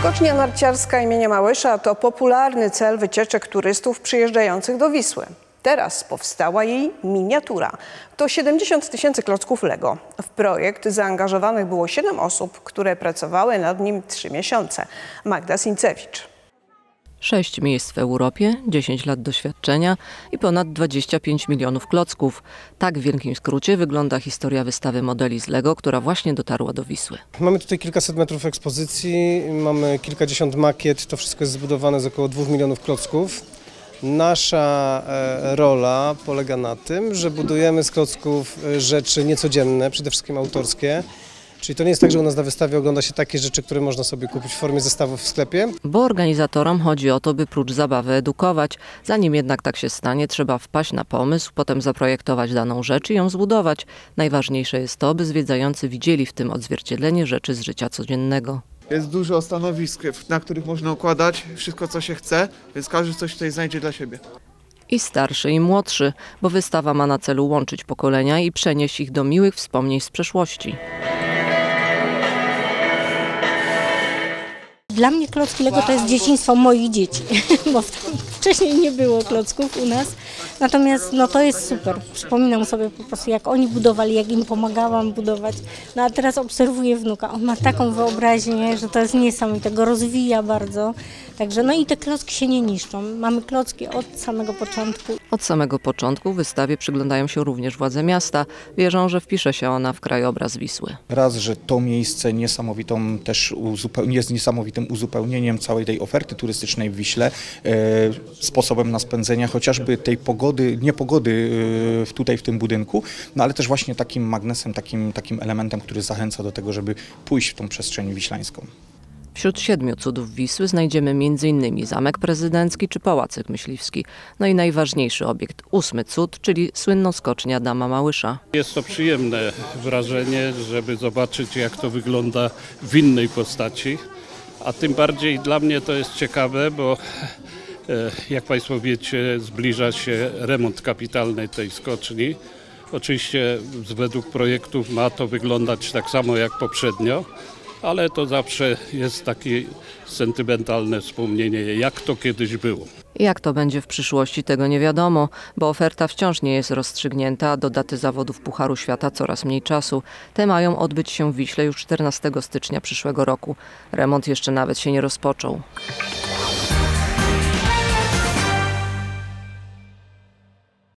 Skocznia narciarska imienia Małysza to popularny cel wycieczek turystów przyjeżdżających do Wisły. Teraz powstała jej miniatura. To 70 000 klocków Lego. W projekt zaangażowanych było 7 osób, które pracowały nad nim 3 miesiące. Magda Sincewicz. 6 miejsc w Europie, 10 lat doświadczenia i ponad 25 milionów klocków. Tak w wielkim skrócie wygląda historia wystawy modeli z Lego, która właśnie dotarła do Wisły. Mamy tutaj kilkaset metrów ekspozycji, mamy kilkadziesiąt makiet, to wszystko jest zbudowane z około 2 milionów klocków. Nasza rola polega na tym, że budujemy z klocków rzeczy niecodzienne, przede wszystkim autorskie. Czyli to nie jest tak, że u nas na wystawie ogląda się takie rzeczy, które można sobie kupić w formie zestawów w sklepie. Bo organizatorom chodzi o to, by prócz zabawy edukować. Zanim jednak tak się stanie, trzeba wpaść na pomysł, potem zaprojektować daną rzecz i ją zbudować. Najważniejsze jest to, by zwiedzający widzieli w tym odzwierciedlenie rzeczy z życia codziennego. Jest dużo stanowisk, na których można układać wszystko, co się chce, więc każdy coś tutaj znajdzie dla siebie. I starszy, i młodszy, bo wystawa ma na celu łączyć pokolenia i przenieść ich do miłych wspomnień z przeszłości. Dla mnie klocki Lego to jest dzieciństwo moich dzieci, bo wcześniej nie było klocków u nas. Natomiast no to jest super. Przypominam sobie po prostu, jak oni budowali, jak im pomagałam budować. No a teraz obserwuję wnuka. On ma taką wyobraźnię, że to jest niesamowite, go rozwija bardzo. Także no i te klocki się nie niszczą. Mamy klocki od samego początku. Od samego początku wystawie przyglądają się również władze miasta. Wierzą, że wpisze się ona w krajobraz Wisły. Raz, że to miejsce jest niesamowitym uzupełnieniem całej tej oferty turystycznej w Wiśle, sposobem na spędzenie chociażby tej niepogody tutaj w tym budynku, no ale też właśnie takim magnesem, takim elementem, który zachęca do tego, żeby pójść w tą przestrzeń wiślańską. Wśród 7 cudów Wisły znajdziemy m.in. Zamek Prezydencki czy Pałacyk Myśliwski. No i najważniejszy obiekt, 8. cud, czyli słynną skocznię Adama Małysza. Jest to przyjemne wrażenie, żeby zobaczyć, jak to wygląda w innej postaci. A tym bardziej dla mnie to jest ciekawe, bo jak Państwo wiecie, zbliża się remont kapitalny tej skoczni. Oczywiście według projektów ma to wyglądać tak samo jak poprzednio, ale to zawsze jest takie sentymentalne wspomnienie, jak to kiedyś było. Jak to będzie w przyszłości, tego nie wiadomo, bo oferta wciąż nie jest rozstrzygnięta, a do daty zawodów Pucharu Świata coraz mniej czasu. Te mają odbyć się w Wiśle już 14 stycznia przyszłego roku. Remont jeszcze nawet się nie rozpoczął.